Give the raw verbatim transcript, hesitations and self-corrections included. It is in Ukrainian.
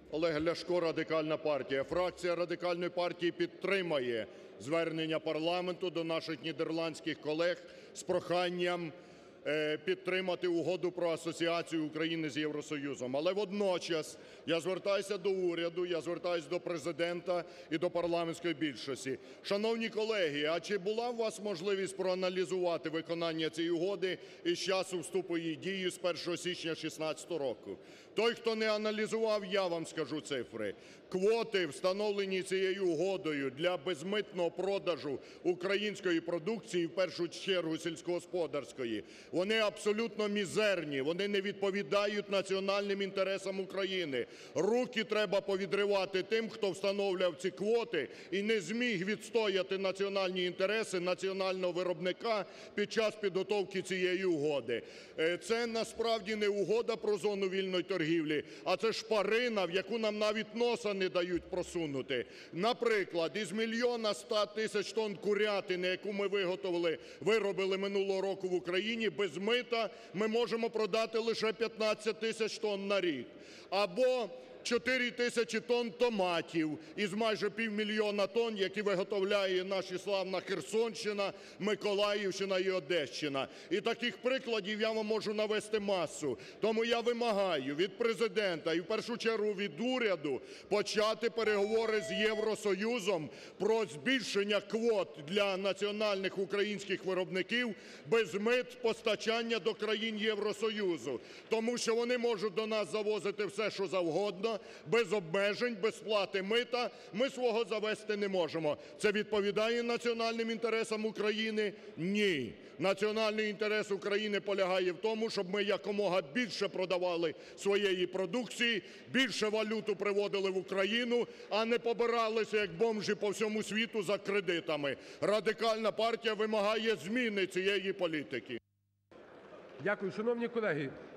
Олег Ляшко, Радикальна партія. Фракція Радикальної партії підтримає звернення парламенту до наших нідерландських колег з проханням підтримати Угоду про асоціацію України з Євросоюзом. Але водночас я звертаюся до уряду, я звертаюся до Президента і до парламентської більшості. Шановні колеги, а чи була у вас можливість проаналізувати виконання цієї угоди із часу вступу її в дію з першого січня шістнадцятого року? Той, хто не аналізував, я вам скажу цифри. Квоти, встановлені цією угодою для безмитного продажу української продукції, в першу чергу сільськогосподарської, вони абсолютно мізерні, вони не відповідають національним інтересам України. Руки треба повідривати тим, хто встановлював ці квоти і не зміг відстояти національні інтереси національного виробника під час підготовки цієї угоди. Це насправді не угода про зону вільної торгівлі, а це шпарина, в яку нам навіть носа не дають просунути. Наприклад, із мільйона ста тисяч тонн курятини, яку ми виготовили, виробили минулого року в Україні, без мита ми можемо продати лише п'ятнадцять тисяч тонн на рік. Або чотири тисячі тонн томатів із майже півмільйона тонн, які виготовляє наша славна Херсонщина, Миколаївщина і Одещина. І таких прикладів я вам можу навести масу. Тому я вимагаю від Президента і в першу чергу від уряду почати переговори з Євросоюзом про збільшення квот для національних українських виробників без мит постачання до країн Євросоюзу. Тому що вони можуть до нас завозити все, що завгодно, без обмежень, без сплати мита, ми свого завезти не можемо. Це відповідає національним інтересам України? Ні. Національний інтерес України полягає в тому, щоб ми якомога більше продавали своєї продукції, більше валюту приводили в Україну, а не побиралися, як бомжі, по всьому світу за кредитами. Радикальна партія вимагає зміни цієї політики. Дякую. Шановні колеги,